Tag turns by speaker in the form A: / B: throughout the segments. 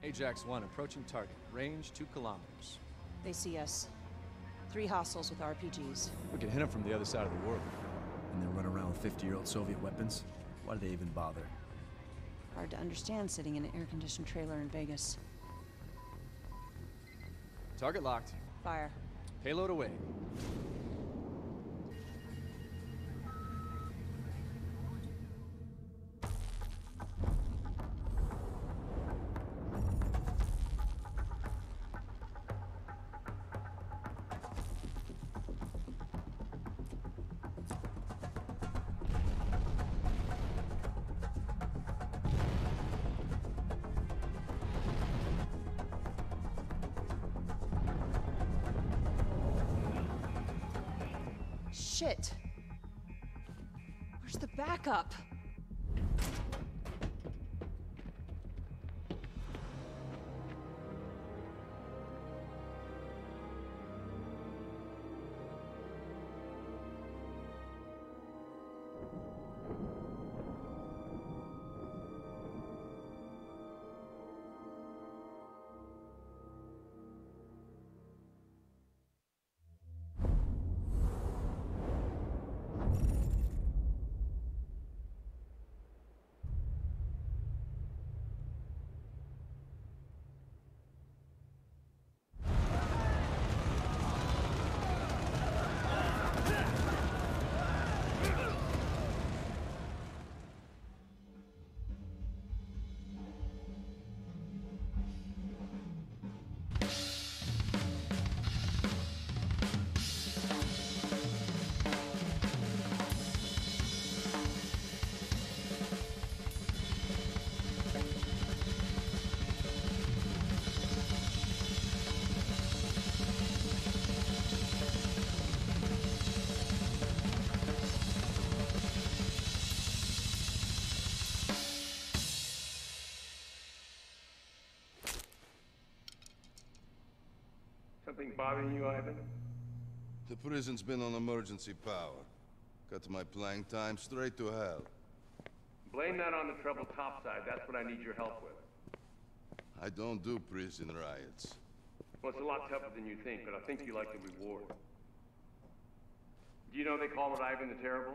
A: Ajax 1 approaching target. Range 2 kilometers.
B: They see us. 3 hostiles with RPGs.
A: We can hit them from the other side of the world.
C: And then run around with 50-year-old Soviet weapons? Why do they even bother?
B: Hard to understand sitting in an air-conditioned trailer in Vegas.
A: Target locked.
B: Fire.
A: Payload away.
B: Shit! Where's the backup?
D: Something bothering you, Ivan?
E: The prison's been on emergency power. Cut my playing time straight to hell.
D: Blame that on the troubled topside. That's what I need your help with.
E: I don't do prison riots.
D: Well, it's a lot tougher than you think, but I think you like the reward. Do you know they call it Ivan the Terrible?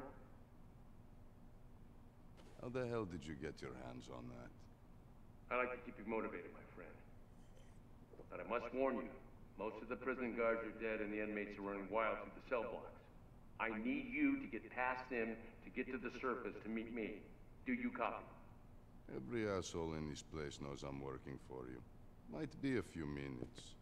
E: How the hell did you get your hands on that?
D: I like to keep you motivated, my friend. But I must warn you, most of the prison guards are dead and the inmates are running wild through the cell blocks. I need you to get past them, to get to the surface, to meet me. Do you copy?
E: Every asshole in this place knows I'm working for you. Might be a few minutes.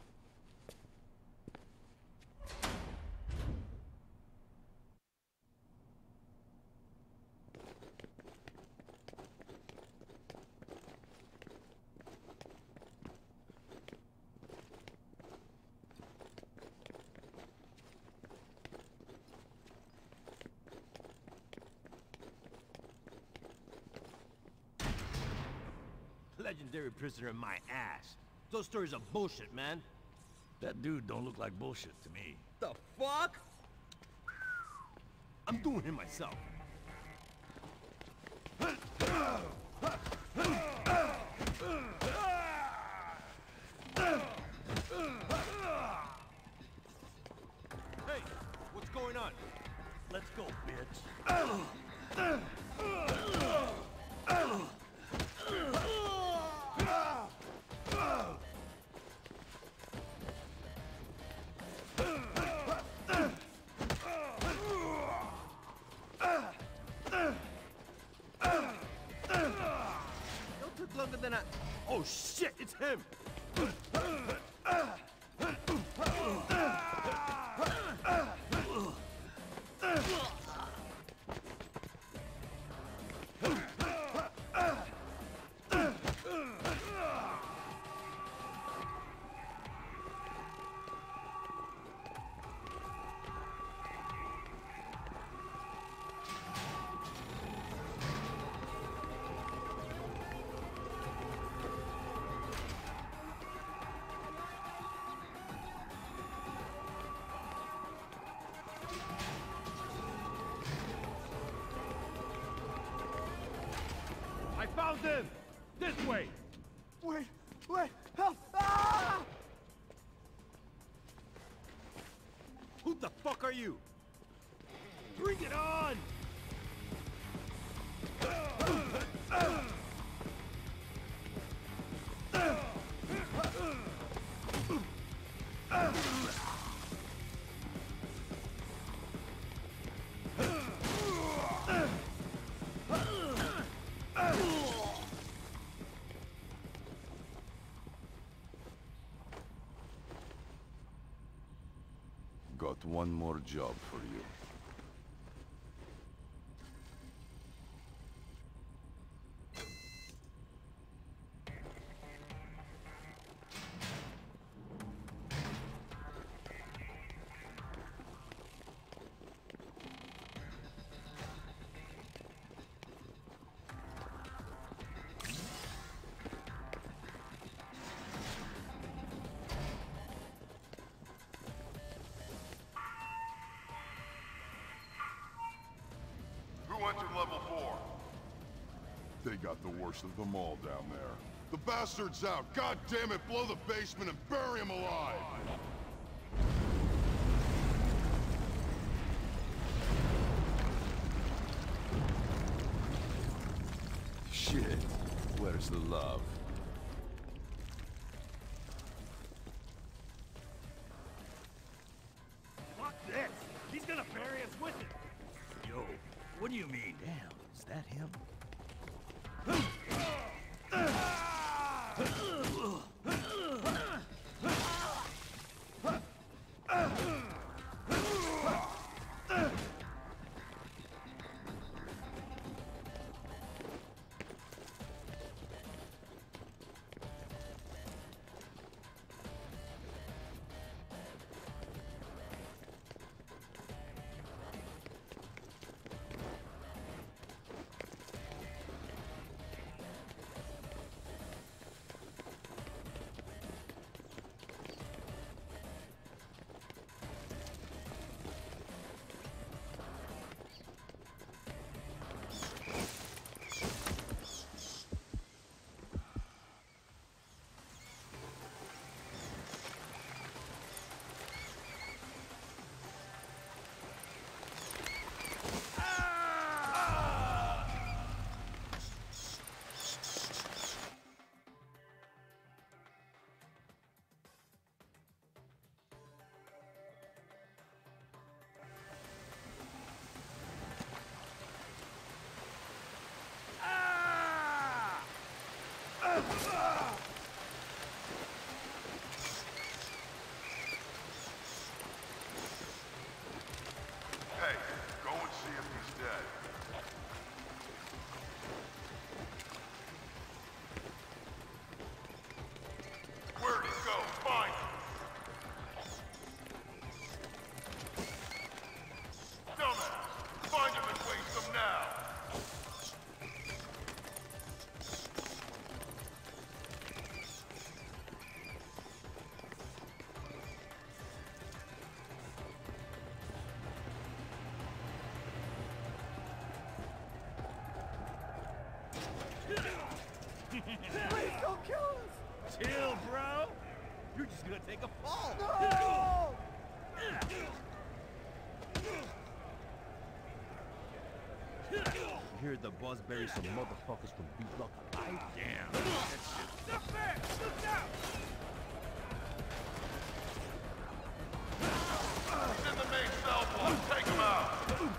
F: Legendary prisoner in my ass. Those stories are bullshit, man.
G: That dude don't look like bullshit to me.
F: The fuck? I'm doing him myself. Hey, what's going on?
G: Let's go, bitch.
F: Don't took longer than I... Oh shit, it's him! I found him! This way!
C: Wait,
F: Wait! Help! Ah! Who the fuck are you? Bring it on!
E: Got one more job for you.
H: Entered level 4. They got the worst of them all down there. The bastard's out. God damn it, blow the basement and bury him alive.
E: Shit. Where's the love?
F: Fuck this! He's gonna bury us with it!
G: Yo, what do you mean? Damn, is that him?
H: Hey, go and see if he's dead. Where'd he go? Find him! Dumbass! Find him and waste him now!
F: Please don't kill us! Chill, bro! You're just gonna take a fall! No! I hear the boss buried some motherfuckers from B-Block alive. Damn! Step back! Look out!
H: He's in the main cell block. Take him out!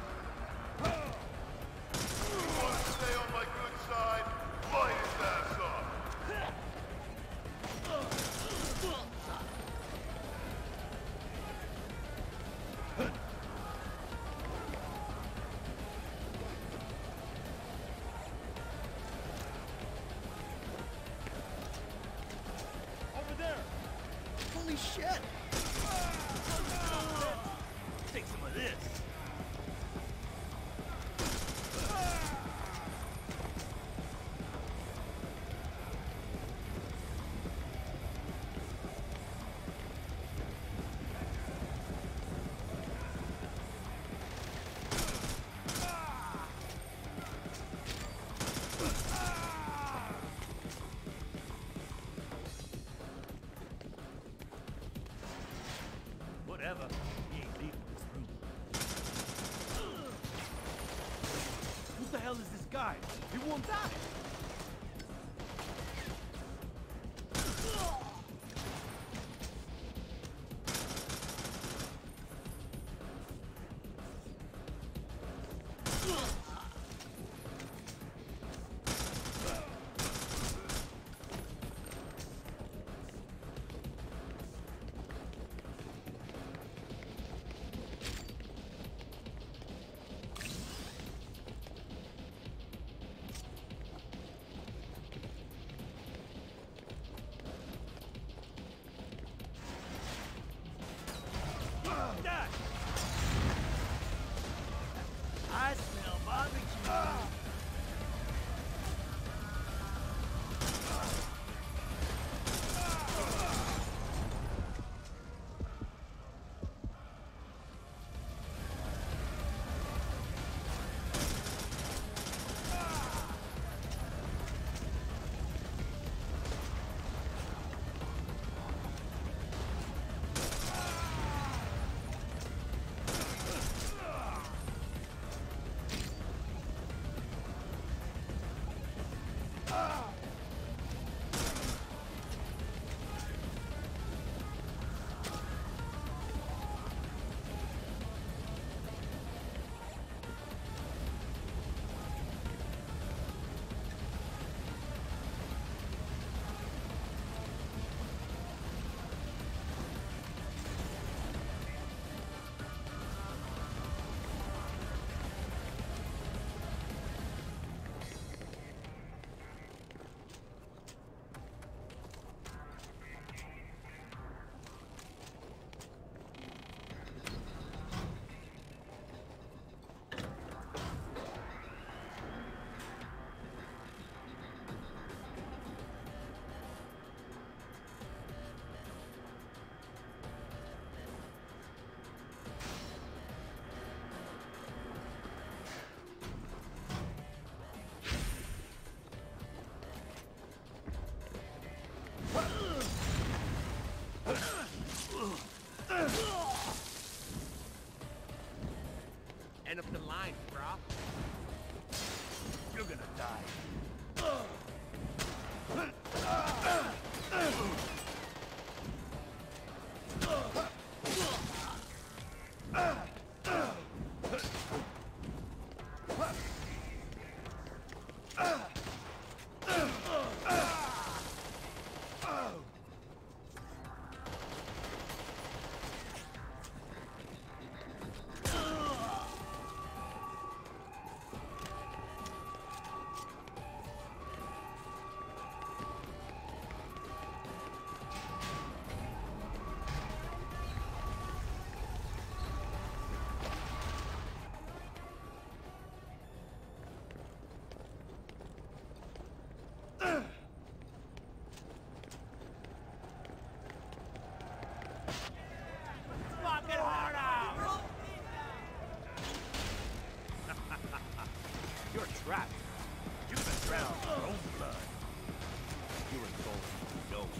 H: You want to stay on my good side? Light his ass up!
F: Over there! Holy shit! Take some of this! guy. He won't die.
G: I smell barbecue.
F: End up the line, brah. You're gonna die.
G: Fucking hard out.
F: You're trapped. You've been drowned in your own blood. You're involved in no.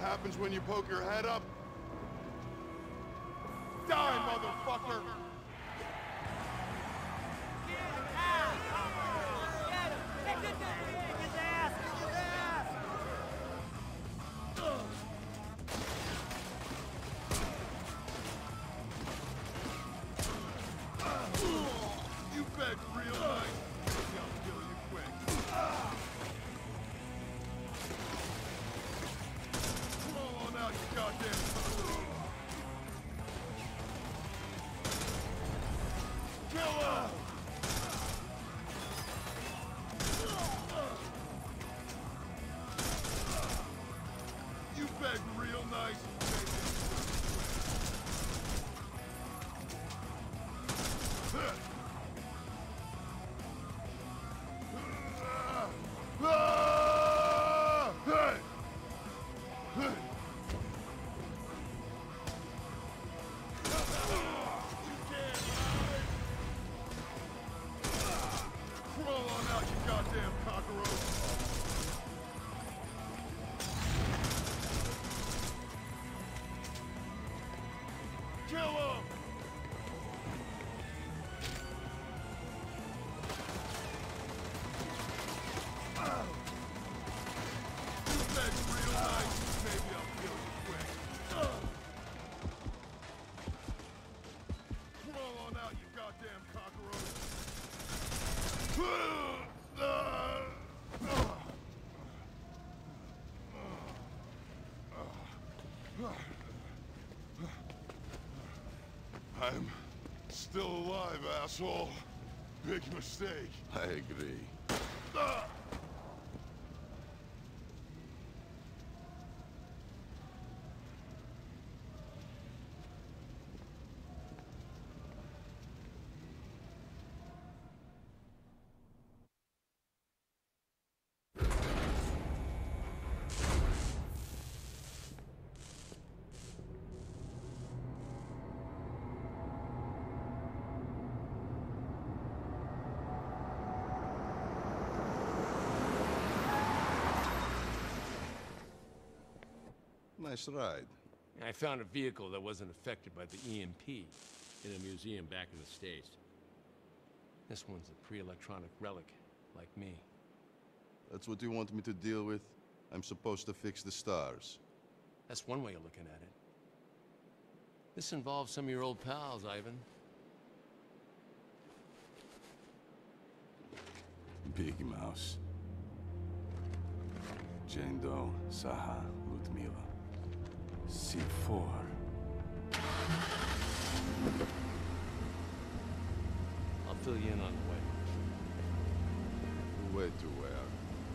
H: happens when you poke your head up? Die, motherfucker! You begged real nice. Maybe I'll kill you quick. Roll on out, you goddamn son. Kill him! You begged real nice. Crawl on out, you goddamn cockroach! Kill him! You begged real nice. Maybe I'll kill you quick. Crawl on out, you goddamn cockroach! I'm still alive, asshole. Big mistake.
E: I agree. Nice ride.
D: I found a vehicle that wasn't affected by the EMP in a museum back in the States. This one's a pre-electronic relic, like me.
E: That's what you want me to deal with? I'm supposed to fix the stars.
D: That's one way of looking at it. This involves some of your old pals, Ivan.
E: Big Mouse. Jane Doe, Saha, Ludmila. C4.
D: I'll fill you in on the way.
E: Way to where?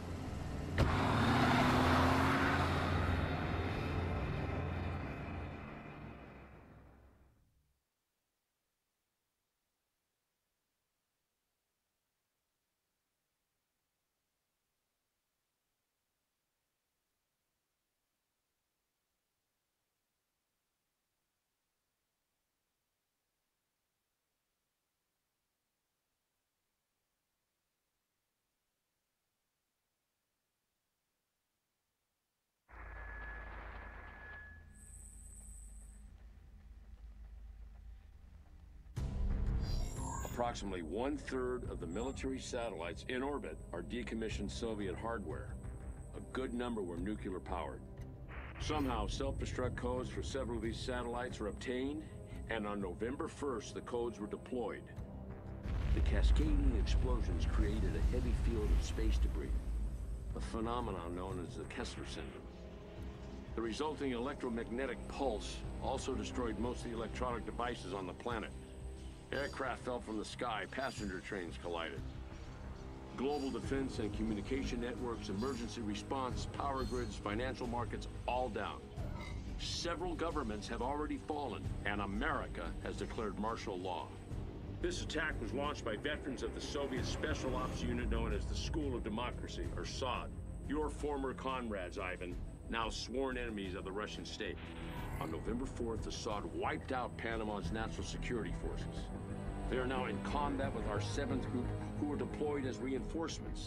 I: Approximately 1/3 of the military satellites in orbit are decommissioned Soviet hardware. A good number were nuclear powered. Somehow, self-destruct codes for several of these satellites were obtained, and on November 1st, the codes were deployed. The cascading explosions created a heavy field of space debris, a phenomenon known as the Kessler syndrome. The resulting electromagnetic pulse also destroyed most of the electronic devices on the planet. Aircraft fell from the sky, passenger trains collided. Global defense and communication networks, emergency response, power grids, financial markets, all down. Several governments have already fallen, and America has declared martial law. This attack was launched by veterans of the Soviet Special Ops Unit known as the School of Democracy, or SOD. Your former comrades, Ivan, now sworn enemies of the Russian state. On November 4th, the SOD wiped out Panama's national security forces. They are now in combat with our 7th Group, who were deployed as reinforcements.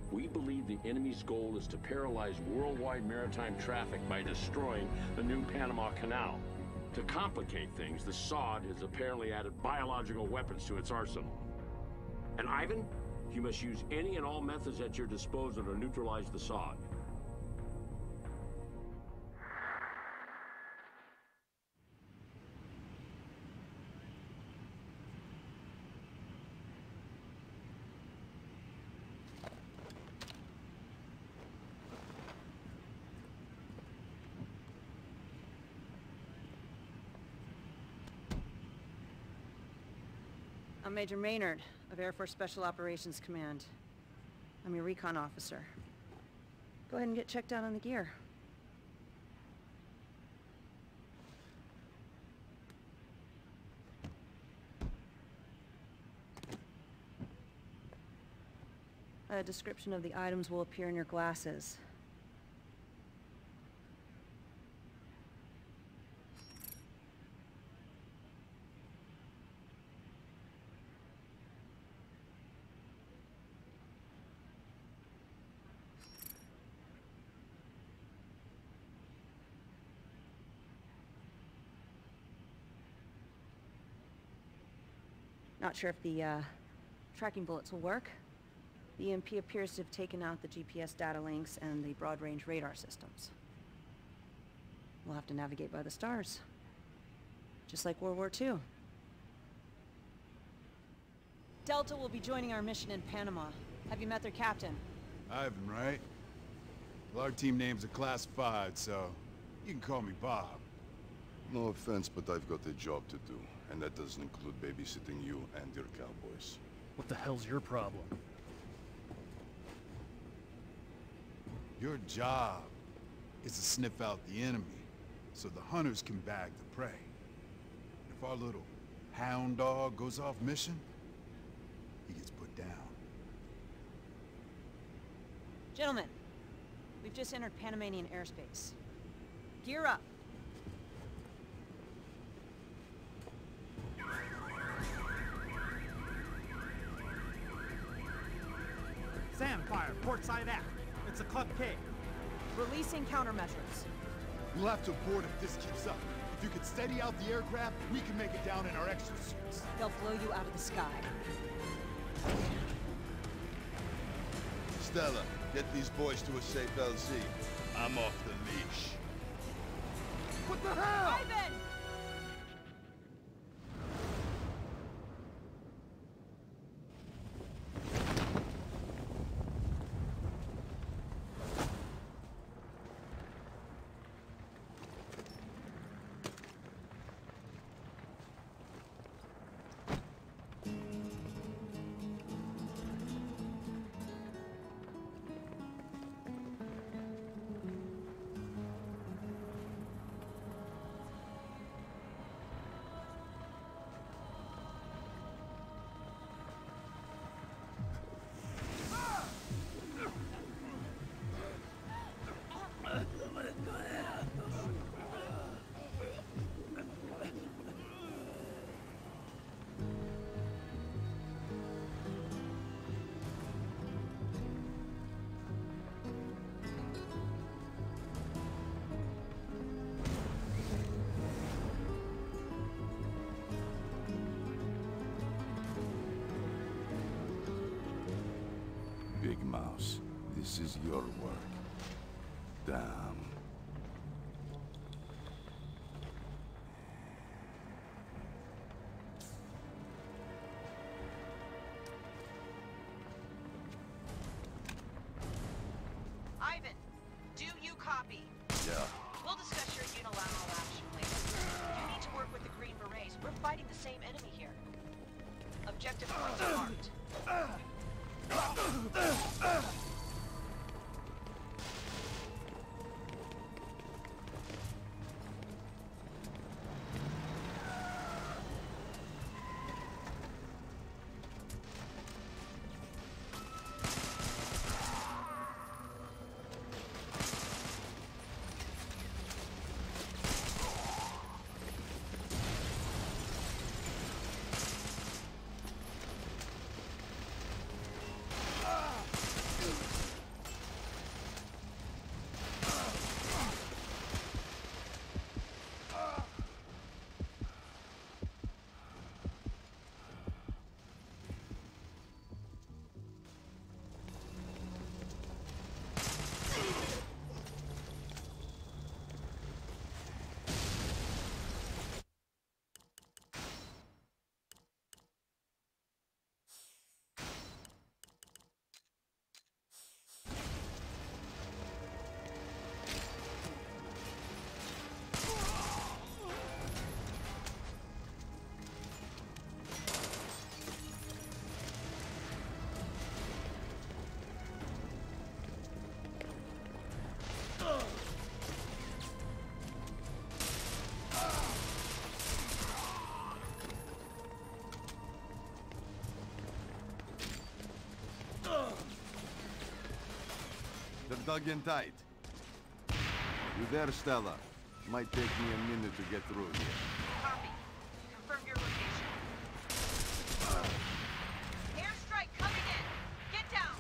I: We believe the enemy's goal is to paralyze worldwide maritime traffic by destroying the new Panama Canal. To complicate things, the Sod has apparently added biological weapons to its arsenal. And Ivan, you must use any and all methods at your disposal to neutralize the Sod.
B: I'm Major Maynard of Air Force Special Operations Command. I'm your recon officer. Go ahead and get checked out on the gear. A description of the items will appear in your glasses. Not sure if the tracking bullets will work. The EMP appears to have taken out the GPS data links and the broad-range radar systems. We'll have to navigate by the stars. Just like World War II. Delta will be joining our mission in Panama. Have you met their captain?
J: Ivan, right? Well, our team names are classified, so you can call me Bob.
E: No offense, but I've got a job to do. And that doesn't include babysitting you and your cowboys.
C: What the hell's your problem?
J: Your job is to sniff out the enemy, so the hunters can bag the prey. If our little hound dog goes off mission, he gets put down.
B: Gentlemen, we've just entered Panamanian airspace. Gear up.
K: Sam, fire, port side aft. It's a Club K.
B: Releasing countermeasures.
J: We'll have to abort if this keeps up. If you could steady out the aircraft, we can make it down in our exosuits.
B: They'll blow you out of the sky.
E: Stella, get these boys to a safe LZ. I'm off the leash.
J: What the hell?
B: Ivan!
E: Big Mouse, this is your work. Damn.
B: Ivan, do you copy?
E: Yeah.
B: We'll discuss your unilateral action later. You need to work with the Green Berets. We're fighting the same enemy here. Objective points marked.
H: dug in tight. You there, Stella? Might take me a minute to get through here.
L: Copy. Confirm your location. Airstrike coming in. Get down.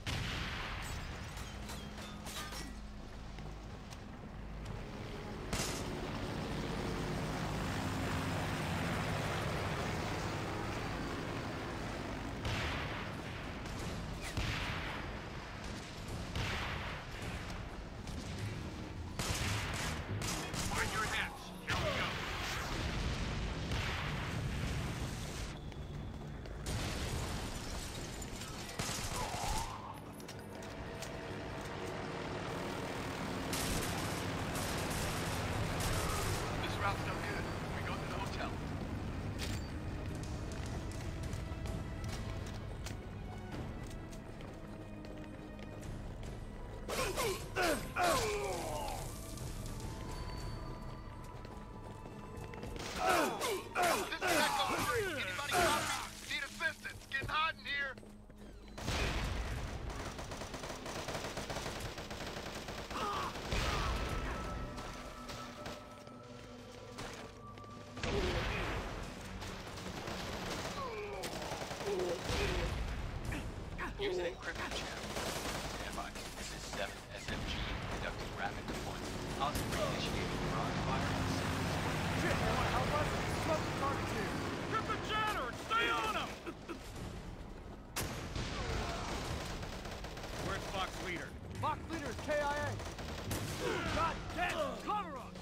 F: Find your hats. Here we go.
A: This route's no good. We go to the hotel.
H: This is Echo 3. Anybody copy? Need assistance. Getting hot in here.
M: Use an encryption channel. Stand by. This is 7 SMG conducting rapid deployment. I'll reinitiate barrage fire on the center square.
K: Shit, you wanna help us? Smoke the targets here.
F: Grip the chatter and stay on him! Where's Fox Leader?
K: Fox leader is KIA. God damn it! Cover us!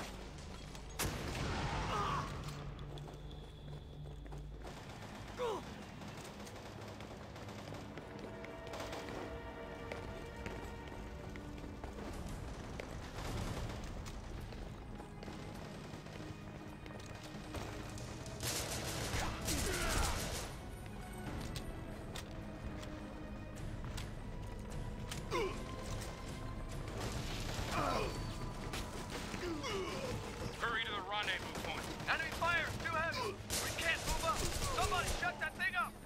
F: Hurry to the rendezvous point. Enemy fire! Too heavy! We can't move up! Somebody shut that thing up!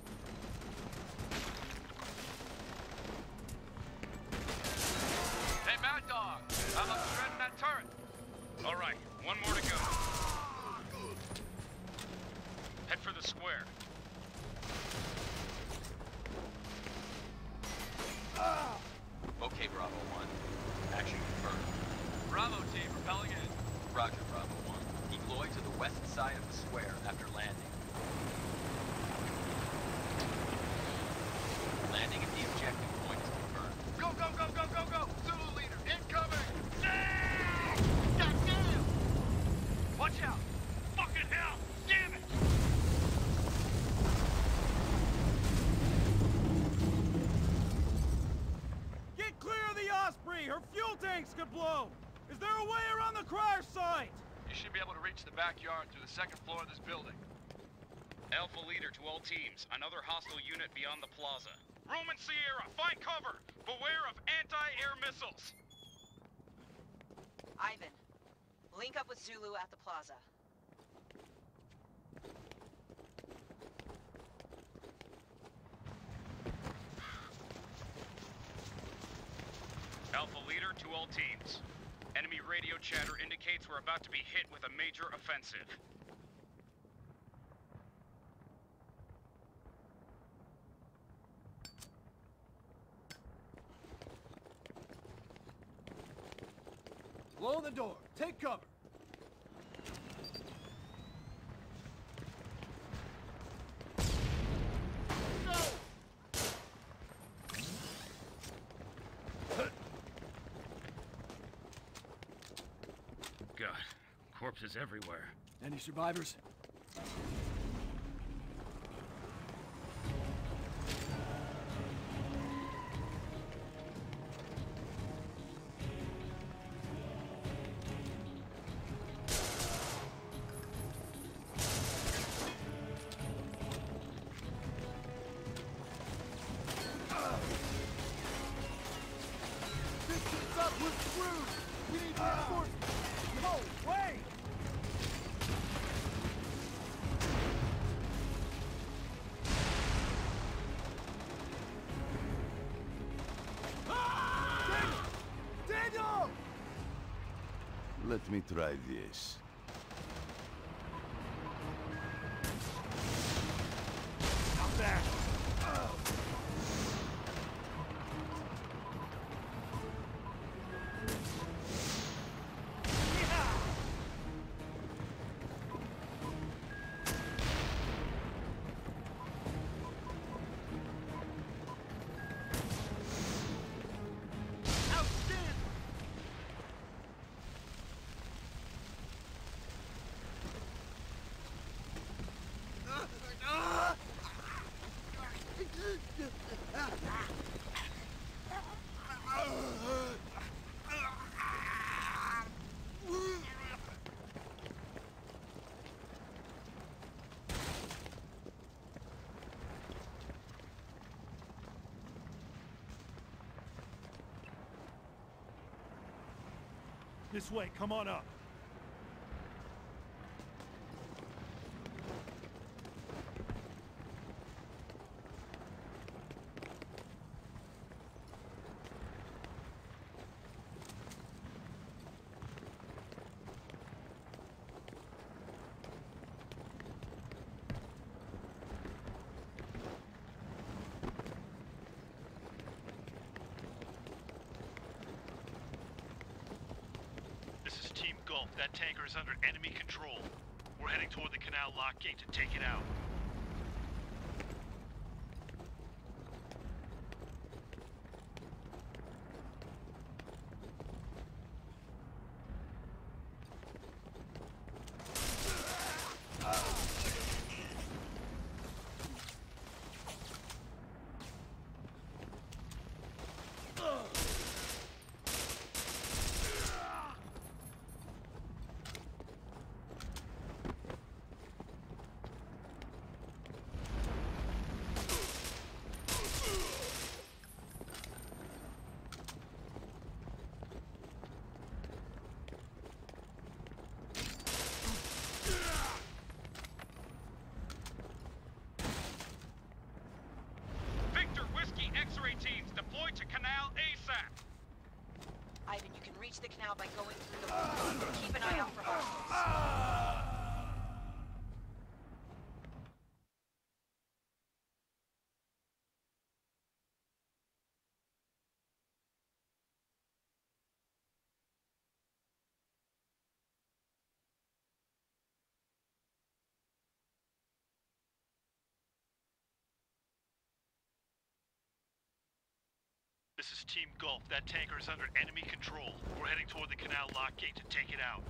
F: Hey, Mad Dog! I'm up shredding that turret! All right, one more to go. Head for the square.
M: Okay, Bravo 1. Action confirmed.
F: Bravo team, repelling in.
M: Roger, Bravo 1. Deploy to the west side of the square after landing. Landing at the objective point is confirmed.
H: Go, go, go, go, go, go! Zulu leader, incoming! God damn!
F: Watch out! Fucking hell! Damn it!
K: Get clear of the Osprey! Her fuel tanks could blow! Is there a way around the crash site?
F: You should be able to reach the backyard through the second floor of this building. Alpha Leader to all teams. Another hostile unit beyond the plaza. Roman Sierra, find cover! Beware of anti-air missiles!
L: Ivan, link up with Zulu at the plaza.
F: Alpha Leader to all teams. Enemy radio chatter indicates we're about to be hit with a major offensive.
K: Blow the door. Take cover.
F: God, corpses everywhere.
C: Any survivors?
K: Distance up, we're screwed! We need reinforcements! No, wait!
E: Let me try this.
K: Stop there! This way, come on up.
N: That tanker is under enemy control. We're heading toward the canal lock gate to take it out.
F: X-ray teams deployed to canal ASAP.
L: Ivan, you can reach the canal by going through the window. Keep an eye out for hostiles.
N: This is Team Gulf. That tanker is under enemy control. We're heading toward the canal lock gate to take it out.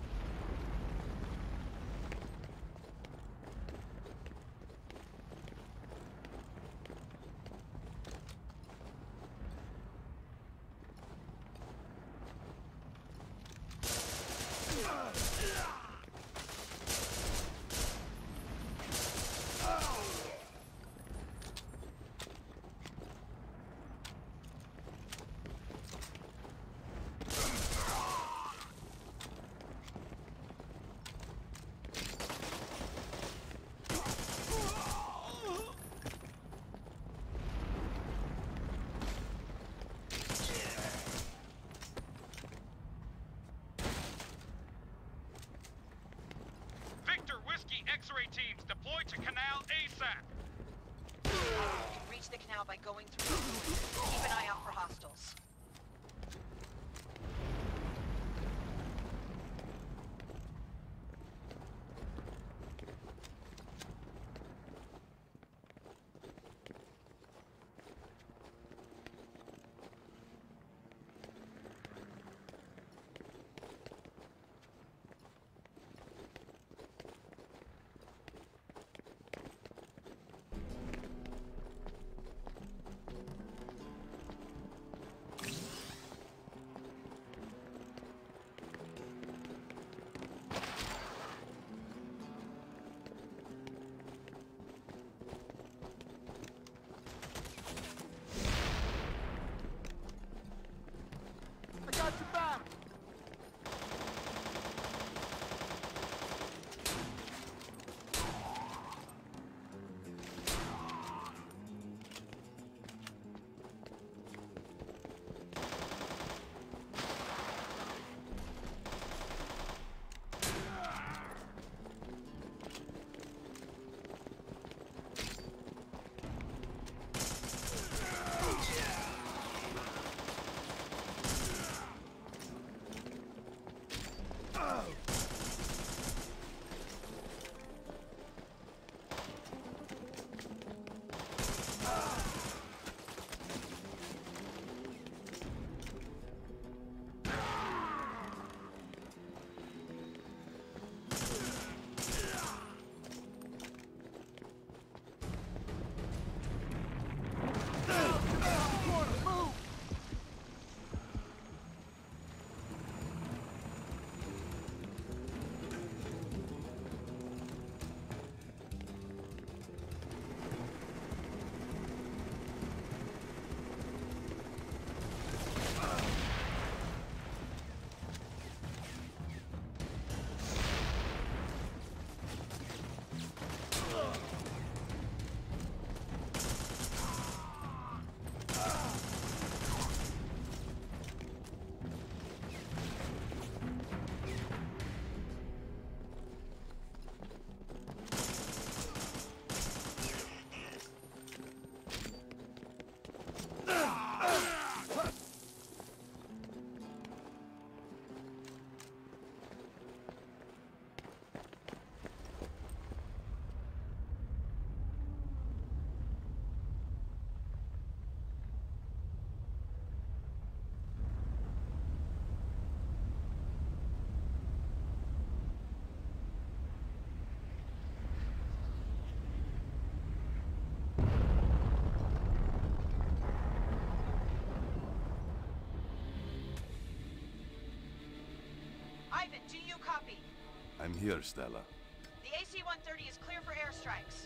L: Ivan, do you copy?
E: I'm here, Stella.
L: The AC-130 is clear for airstrikes.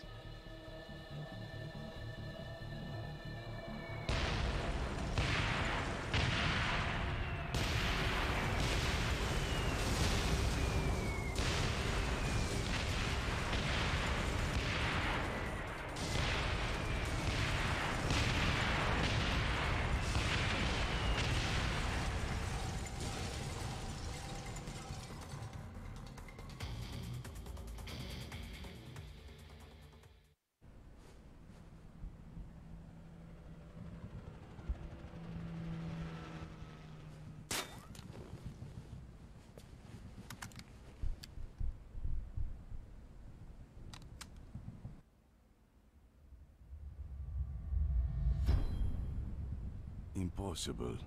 E: Impossible.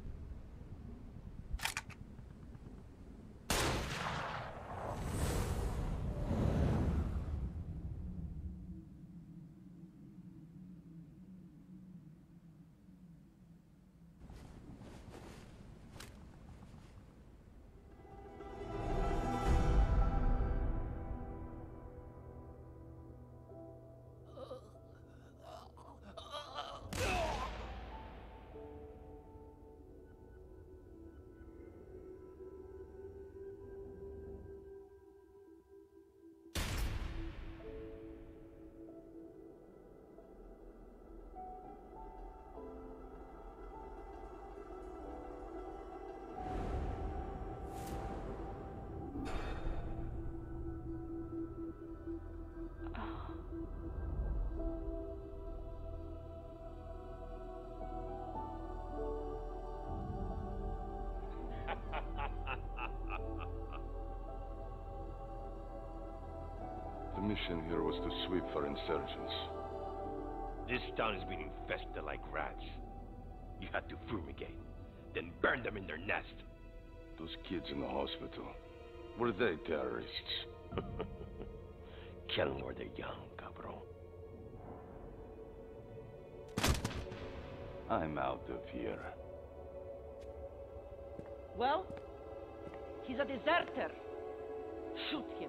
H: The mission here was to sweep for insurgents.
D: This town has been infested like rats. You had to fumigate, then burn them in their nest.
H: Those kids in the hospital, were they terrorists?
D: Kill them where they're young, cabrón.
H: I'm out of here.
O: Well, he's a deserter. Shoot him.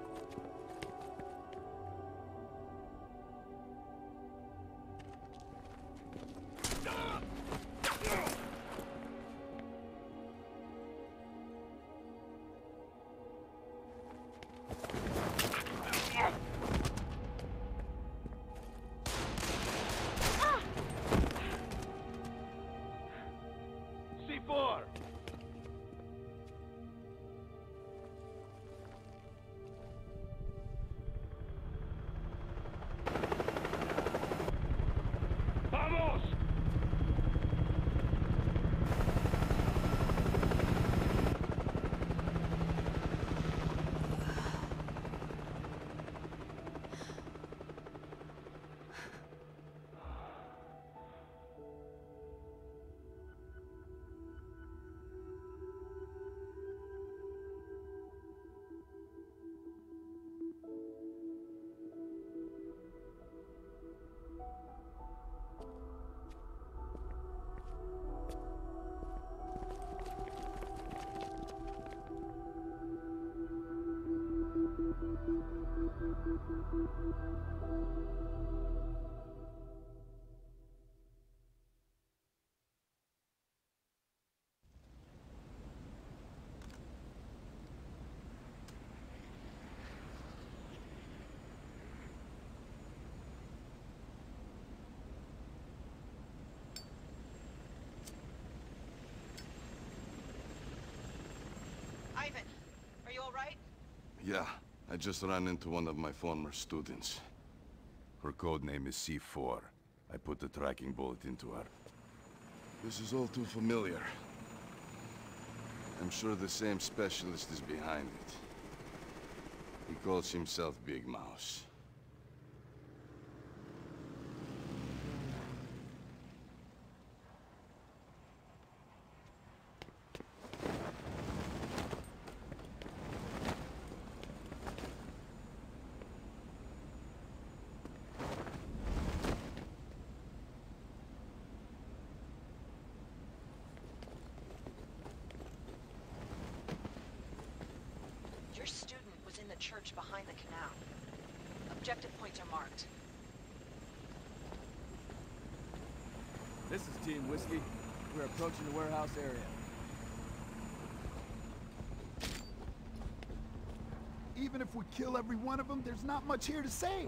D: C4! ¡Vamos!
L: Ivan, are you all right?
E: Yeah, I just ran into one of my former students. Her code name is C4. I put the tracking bullet into her. This is all too familiar. I'm sure the same specialist is behind it. He calls himself Big Mouse.
L: church behind the canal. Objective points are marked.
P: This is Team Whiskey. We're approaching the warehouse area.
J: Even if we kill every one of them, there's not much here to save.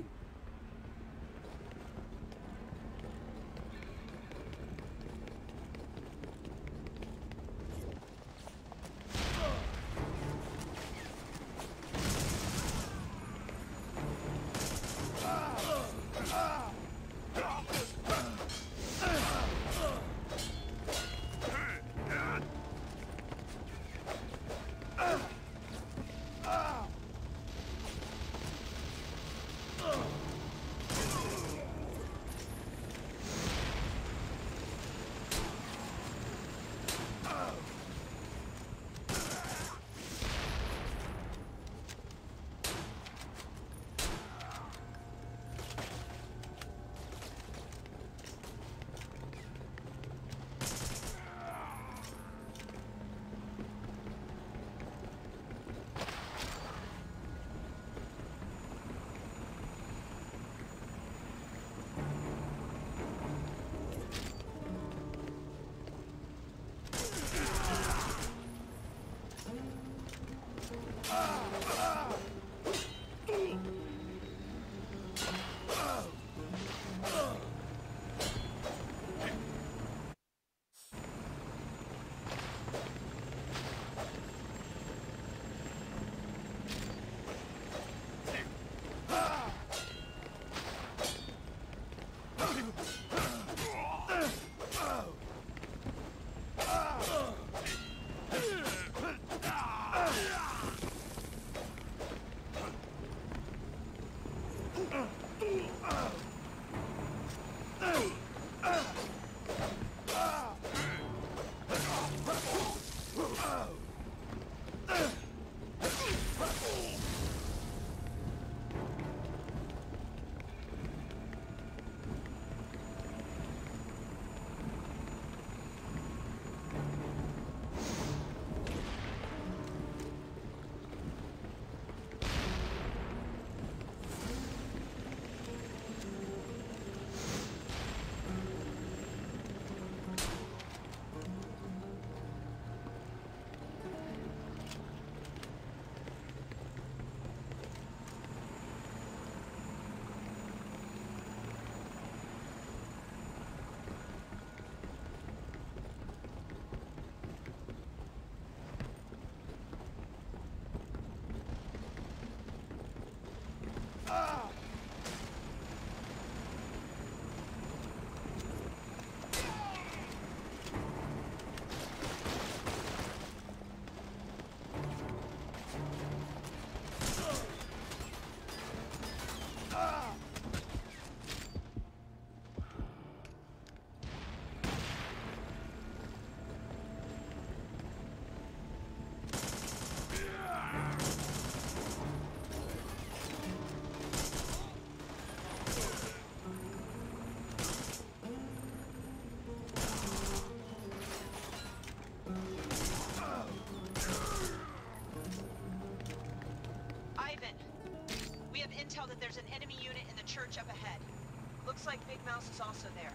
L: intel that there's an enemy unit in the church up ahead. Looks like Big Mouse is also there.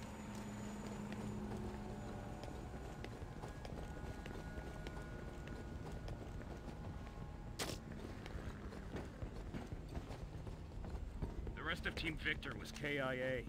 N: The rest of Team Victor was KIA.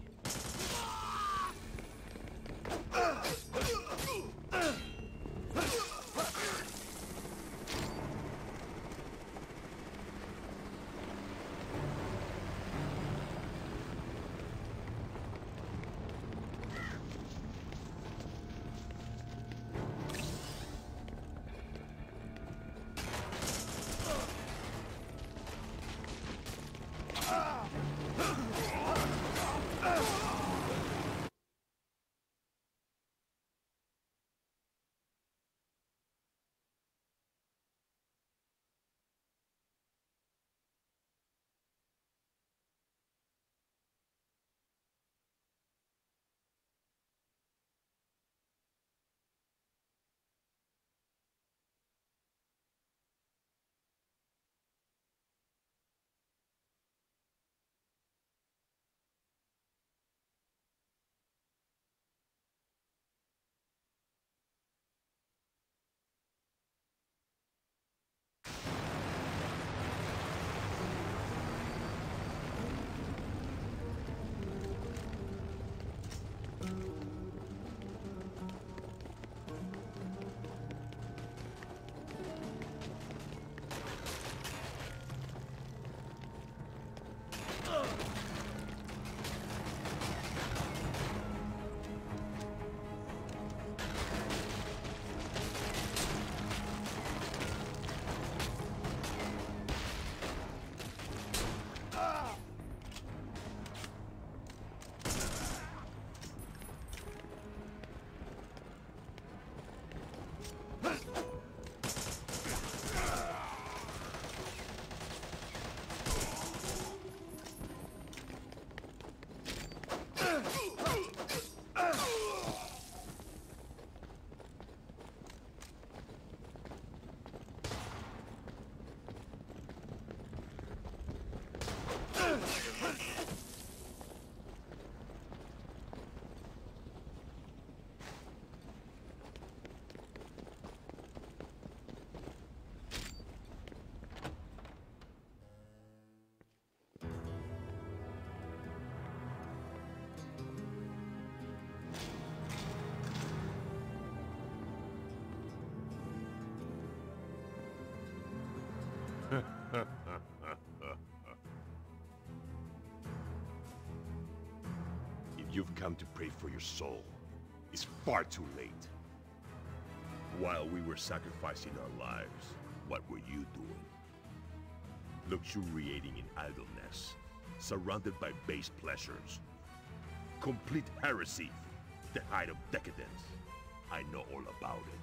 Q: If you've come to pray for your soul, it's far too late. While we were sacrificing our lives, what were you doing? Luxuriating in idleness, surrounded by base pleasures. Complete heresy, the height of decadence. I know all about it.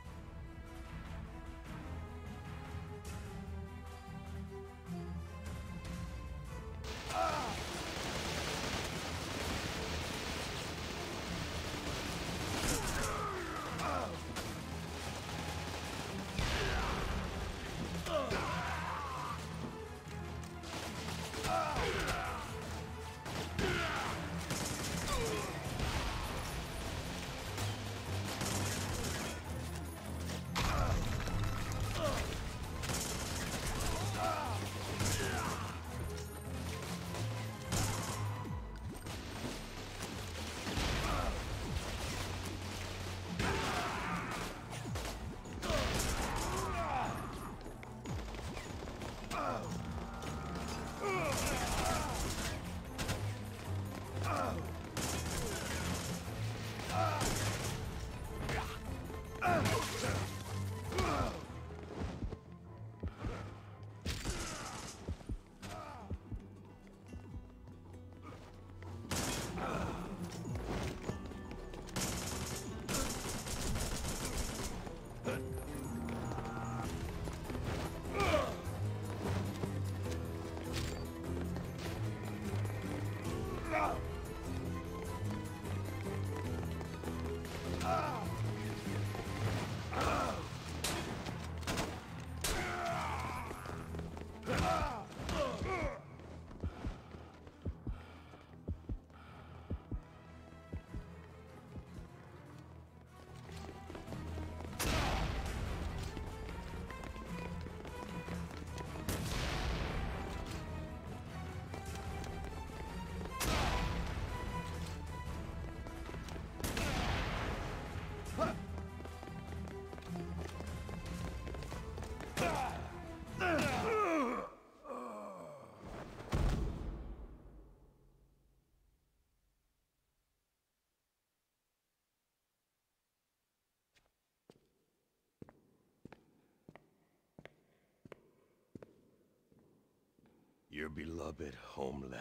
Q: Your beloved homeland,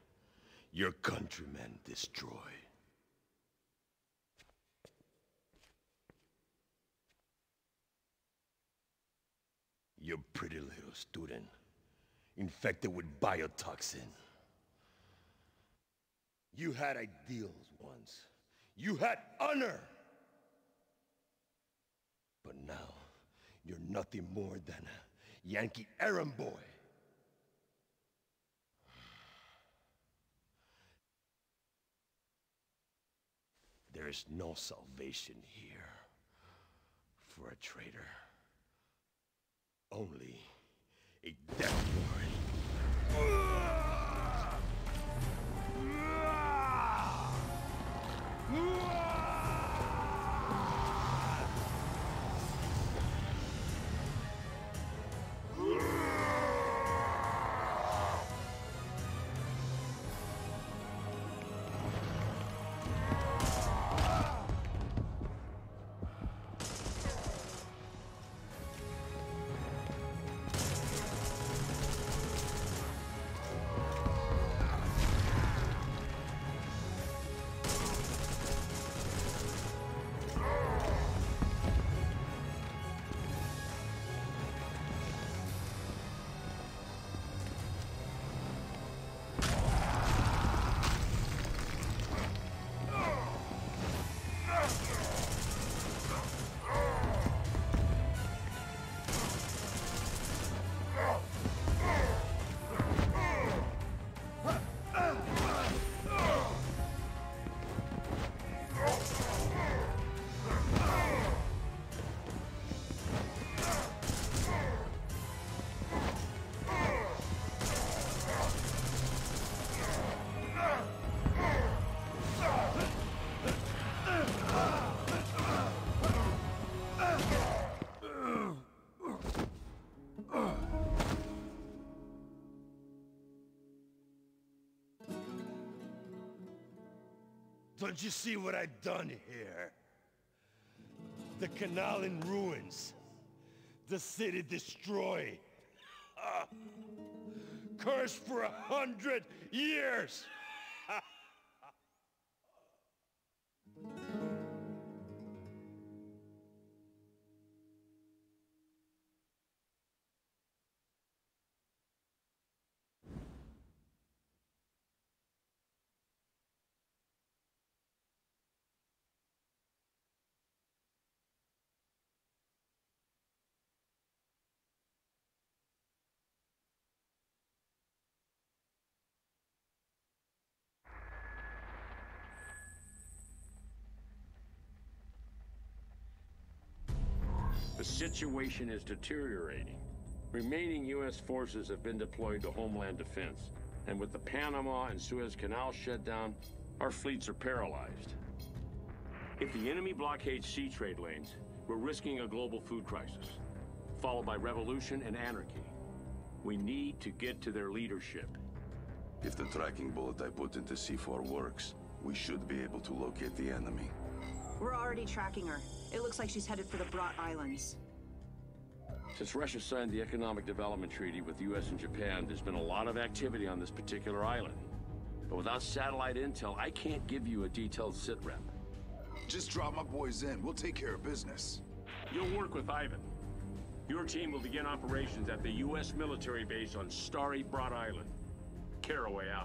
Q: your countrymen destroyed. Your pretty little student, infected with biotoxin. You had ideals once. You had honor. But now, you're nothing more than a Yankee errand boy. There is no salvation here for a traitor. Only a death warrant.
R: Don't you see what I've done here? The canal in ruins. The city destroyed. Cursed for 100 years!
I: The situation is deteriorating. Remaining U.S. forces have been deployed to Homeland Defense. And with the Panama and Suez Canal shut down, our fleets are paralyzed. If the enemy blockades sea trade lanes, we're risking a global food crisis, followed by revolution and anarchy. We need to get to their leadership.
E: If the tracking bullet I put into C4 works, we should be able to locate the enemy.
B: We're already tracking her. It looks like she's headed for the Brat Islands.
I: Since Russia signed the Economic Development Treaty with the U.S. and Japan, there's been a lot of activity on this particular island. But without satellite intel, I can't give you a detailed sitrep.
J: Just drop my boys in. We'll take care of business.
I: You'll work with Ivan. Your team will begin operations at the U.S. military base on Starry Brat Island. Caraway out.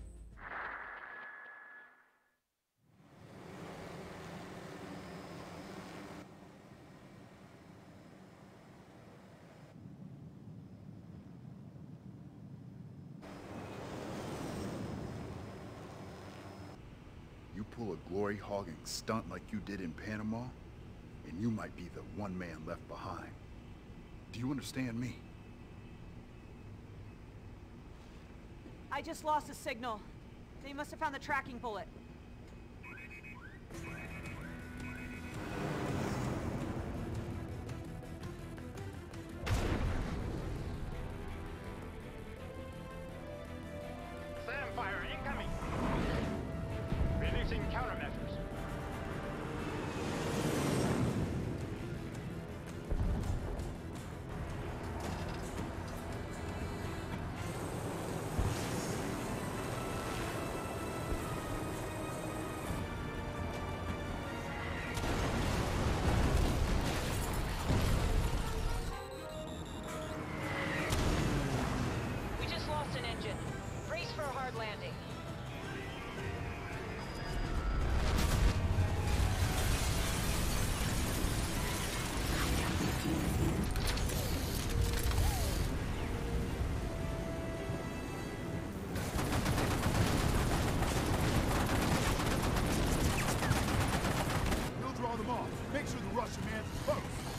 J: You pull a glory-hogging stunt like you did in Panama, and you might be the one man left behind. Do you understand me?
B: I just lost a signal. They must have found the tracking bullet.
S: SAM fire incoming! Releasing countermeasures.
L: We just lost an engine. Brace for a hard landing.
K: We'll draw them off. Make sure the Russian man's close.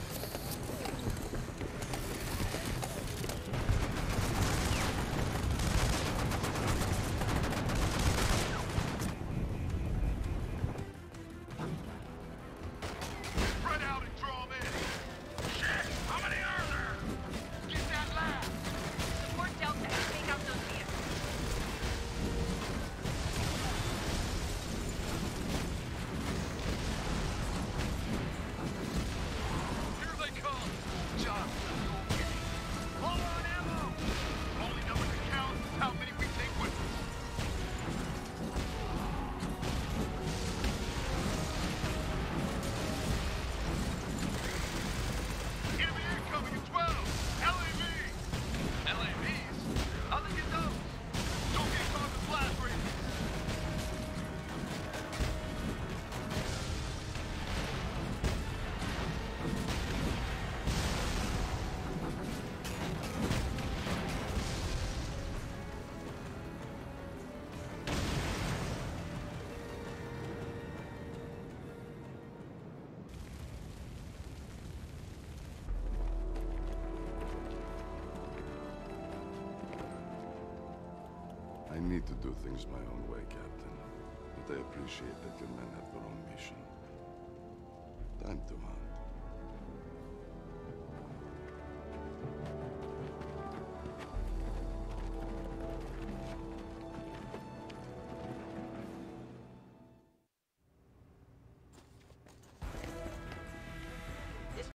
H: Spread out and draw them in. Shit! How many are there?
L: Get that lab. Support Delta and take out those vehicles.
A: Here they come! John, okay.
H: Hold on, ammo! Only number that counts is how many we take with us. Enemy incoming at 12! LAVs!
A: LAVs? How'd they get those?
H: Don't get caught in the blast radius!
E: I need to do things my own way, Captain. But I appreciate that your men have their own mission. Time to hunt.